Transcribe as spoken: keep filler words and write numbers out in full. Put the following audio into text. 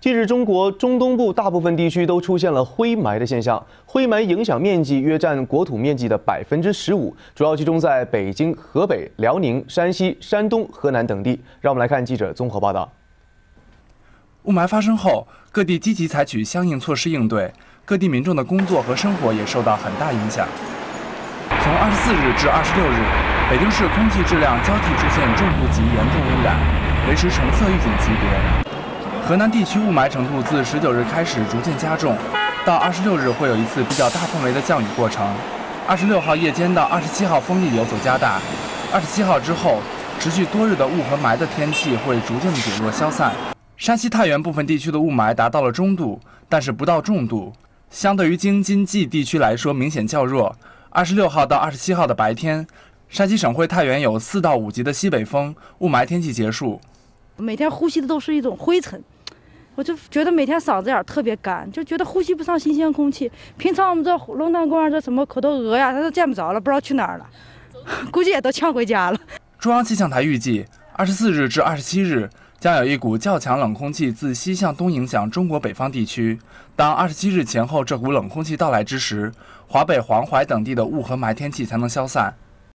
近日，中国中东部大部分地区都出现了灰霾的现象，灰霾影响面积约占国土面积的百分之十五，主要集中在北京、河北、辽宁、山西、山东、河南等地。让我们来看记者综合报道。 雾霾发生后，各地积极采取相应措施应对，各地民众的工作和生活也受到很大影响。从二十四日至二十六日，北京市空气质量交替出现重度及严重污染，维持橙色预警级别。河南地区雾霾程度自十九日开始逐渐加重，到二十六日会有一次比较大范围的降雨过程。二十六号夜间到二十七号风力有所加大，二十七号之后，持续多日的雾和霾的天气会逐渐的减弱消散。山西太原部分地区的雾霾达到了中度，但是不到重度，相对于京津冀地区来说明显较弱。二十六号到二十七号的白天，山西省会太原有四到五级的西北风，雾霾天气结束。 每天呼吸的都是一种灰尘，我就觉得每天嗓子眼特别干，就觉得呼吸不上新鲜空气。平常我们这龙潭公园这什么口头鹅呀，它都见不着了，不知道去哪儿了，估计也都呛回家了。 中央气象台预计，二十四日至二十七日将有一股较强冷空气自西向东影响中国北方地区。当二十七日前后这股冷空气到来之时，华北、黄淮等地的雾和霾天气才能消散。